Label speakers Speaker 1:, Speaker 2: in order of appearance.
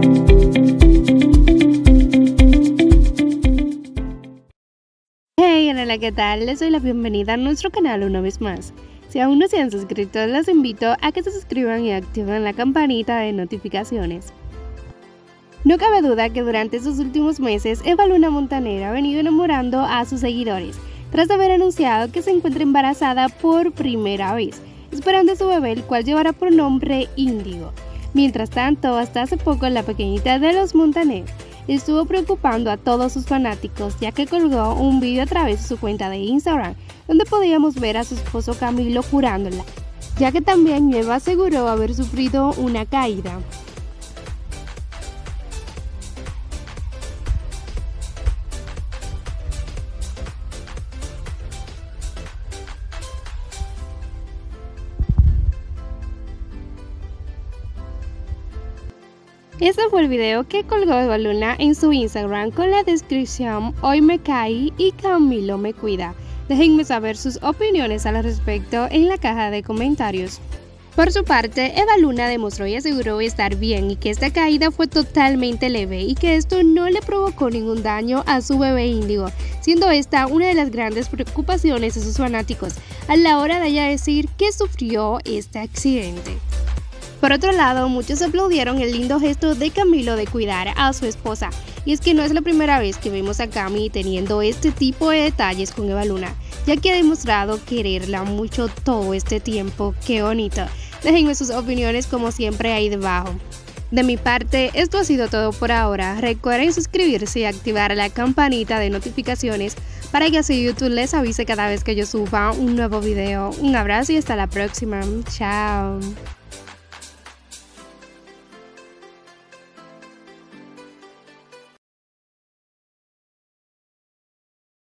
Speaker 1: Hey, hola, ¿qué tal? Les doy la bienvenida a nuestro canal una vez más. Si aún no se han suscrito, los invito a que se suscriban y activen la campanita de notificaciones. No cabe duda que durante estos últimos meses, Eva Luna Montaner ha venido enamorando a sus seguidores, tras haber anunciado que se encuentra embarazada por primera vez, esperando a su bebé, el cual llevará por nombre Índigo. Mientras tanto, hasta hace poco la pequeñita de los Montaner estuvo preocupando a todos sus fanáticos, ya que colgó un vídeo a través de su cuenta de Instagram, donde podíamos ver a su esposo Camilo curándola, ya que también Eva aseguró haber sufrido una caída. Este fue el video que colgó Eva Luna en su Instagram con la descripción: hoy me caí y Camilo me cuida. Déjenme saber sus opiniones al respecto en la caja de comentarios. Por su parte, Eva Luna demostró y aseguró estar bien y que esta caída fue totalmente leve y que esto no le provocó ningún daño a su bebé Índigo, siendo esta una de las grandes preocupaciones de sus fanáticos a la hora de ella decir que sufrió este accidente. Por otro lado, muchos aplaudieron el lindo gesto de Camilo de cuidar a su esposa, y es que no es la primera vez que vemos a Cami teniendo este tipo de detalles con Eva Luna, ya que ha demostrado quererla mucho todo este tiempo. ¡Qué bonito! Déjenme sus opiniones como siempre ahí debajo. De mi parte, esto ha sido todo por ahora. Recuerden suscribirse y activar la campanita de notificaciones para que así YouTube les avise cada vez que yo suba un nuevo video. Un abrazo y hasta la próxima. Chao.